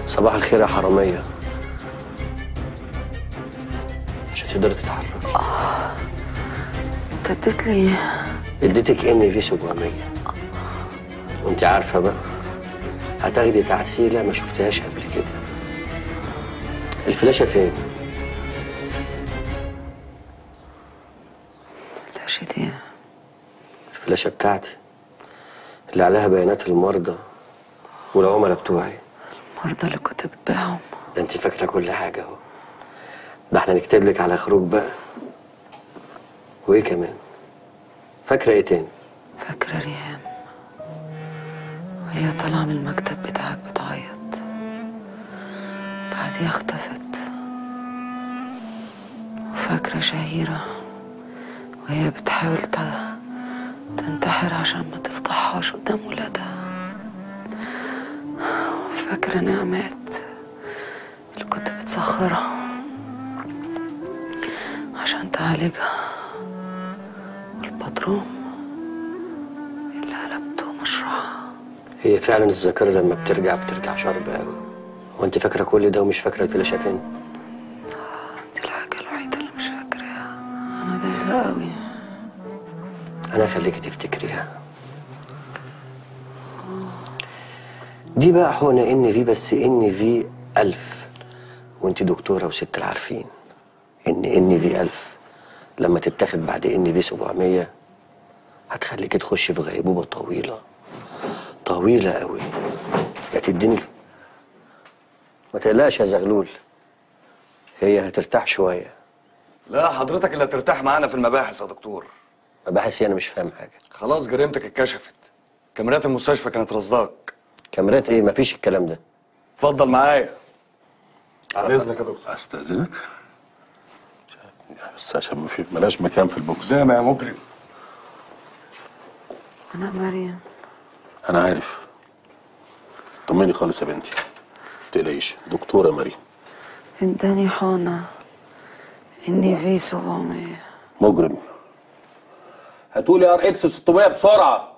صباح الخير يا حرامية. مش هتقدري تتحركي. انت اديت لي اديتك ان في 700 وانت عارفة بقى هتاخدي تعسيلة ما شفتهاش قبل كده. الفلاشة فين؟ الفلاشة دي؟ الفلاشة بتاعتي اللي عليها بيانات المرضى والعملاء بتوعي. المرضى اللي كنت بتبيعهم؟ ده انت فاكرة كل حاجة اهو. ده احنا نكتب لك على خروج بقى. وايه كمان؟ فاكرة ايه تاني؟ فاكرة ريهام وهي طالعة من المكتب بتاعك بتعيط، بعديها اختفت. وفاكرة شهيرة وهي بتحاول تنتحر عشان ما تفضحهاش قدام ولادها. وفاكرة نعمات اللي كنت بتسخرها عشان تعالجها، والبدروم اللي قلبته مشروعها. هي فعلا الذاكرة لما بترجع شرب قوي. وانت فاكرة كل ده ومش فاكرة الفلاشة فين؟ دي الحاجة الوحيدة اللي مش فاكراها. أنا دايخة قوي. أنا هخليكي تفتكريها. دي بقى حقنة ان في، بس ان في 1000 وانت دكتورة وست العارفين ان في 1000 لما تتاخد بعد ان في 700 هتخليكي تخشي في غيبوبة طويلة قوي. يا تديني ما تقلقش يا زغلول، هي هترتاح شوية. لا حضرتك اللي هترتاح معانا في المباحث يا دكتور. مباحث انا مش فاهم حاجة. خلاص جريمتك اتكشفت، كاميرات المستشفى كانت رصداك. كاميرات ايه؟ مفيش الكلام ده. اتفضل معايا. على اذنك يا دكتور. استاذنك بس عشان ما ملاش مكان في البوكس. قدام يا مجرم. أنا مريم. انا عارف. طمني خالص يا بنتي، متقلقيش. دكتوره مريم اداني حقنة إني في 700. مجرم. هاتولي ار اكس 600 بسرعه.